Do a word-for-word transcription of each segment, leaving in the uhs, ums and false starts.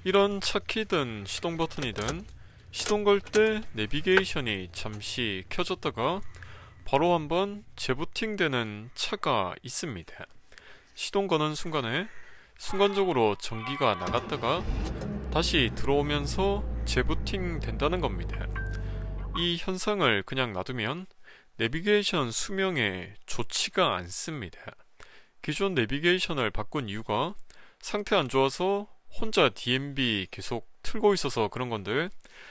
이런 차키든 시동 버튼이든 시동 걸 때 내비게이션이 잠시 켜졌다가 바로 한번 재부팅 되는 차가 있습니다. 시동 거는 순간에 순간적으로 전기가 나갔다가 다시 들어오면서 재부팅 된다는 겁니다. 이 현상을 그냥 놔두면 내비게이션 수명에 좋지가 않습니다. 기존 내비게이션을 바꾼 이유가 상태 안 좋아서 혼자 디엠비 계속 틀고 있어서 그런 건데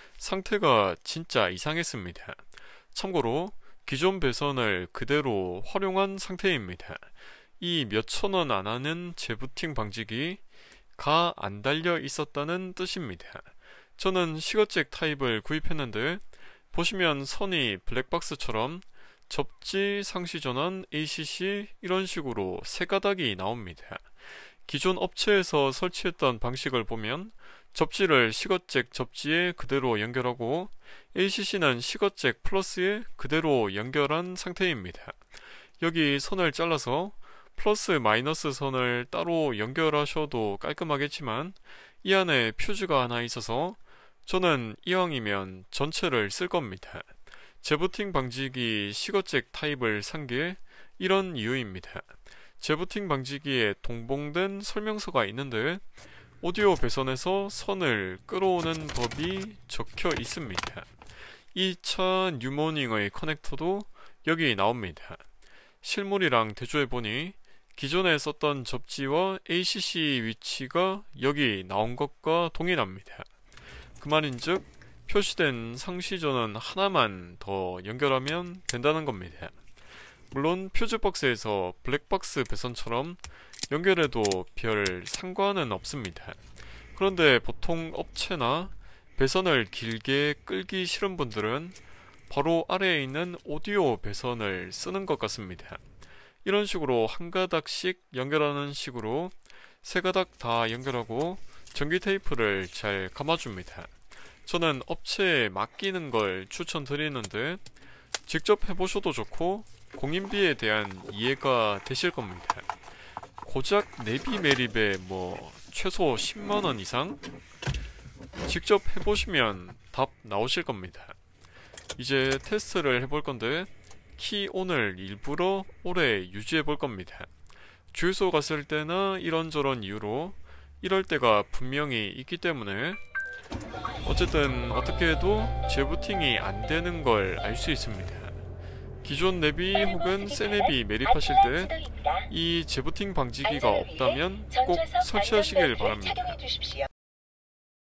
상태가 진짜 이상했습니다. 참고로 기존 배선을 그대로 활용한 상태입니다. 이 몇천원 안 하는 재부팅 방지기 가 안 달려 있었다는 뜻입니다. 저는 시거잭 타입을 구입했는데 보시면 선이 블랙박스처럼 접지, 상시전원, 에이씨씨 이런 식으로 세 가닥이 나옵니다. 기존 업체에서 설치했던 방식을 보면 접지를 시거잭 접지에 그대로 연결하고 에이씨씨는 시거잭 플러스에 그대로 연결한 상태입니다. 여기 선을 잘라서 플러스 마이너스 선을 따로 연결하셔도 깔끔하겠지만 이 안에 퓨즈가 하나 있어서 저는 이왕이면 전체를 쓸 겁니다. 재부팅 방지기 시거잭 타입을 산 게 이런 이유입니다. 재부팅 방지기에 동봉된 설명서가 있는데 오디오 배선에서 선을 끌어오는 법이 적혀 있습니다. 이 차 뉴모닝의 커넥터도 여기 나옵니다. 실물이랑 대조해보니 기존에 썼던 접지와 에이씨씨 위치가 여기 나온 것과 동일합니다. 그 말인즉 표시된 상시전원 하나만 더 연결하면 된다는 겁니다. 물론 퓨즈박스에서 블랙박스 배선처럼 연결해도 별 상관은 없습니다. 그런데 보통 업체나 배선을 길게 끌기 싫은 분들은 바로 아래에 있는 오디오 배선을 쓰는 것 같습니다. 이런 식으로 한 가닥씩 연결하는 식으로 세 가닥 다 연결하고 전기 테이프를 잘 감아줍니다. 저는 업체에 맡기는 걸 추천드리는데 직접 해보셔도 좋고 공인비에 대한 이해가 되실 겁니다. 고작 내비 매립에 뭐 최소 십만원 이상? 직접 해보시면 답 나오실 겁니다. 이제 테스트를 해볼 건데 키온을 일부러 오래 유지해 볼 겁니다. 주유소 갔을 때나 이런저런 이유로 이럴 때가 분명히 있기 때문에 어쨌든 어떻게 해도 재부팅이 안 되는 걸 알 수 있습니다. 기존 내비 혹은 새 내비 매립하실 때 이 재부팅 방지기가 없다면 꼭 설치하시길 바랍니다.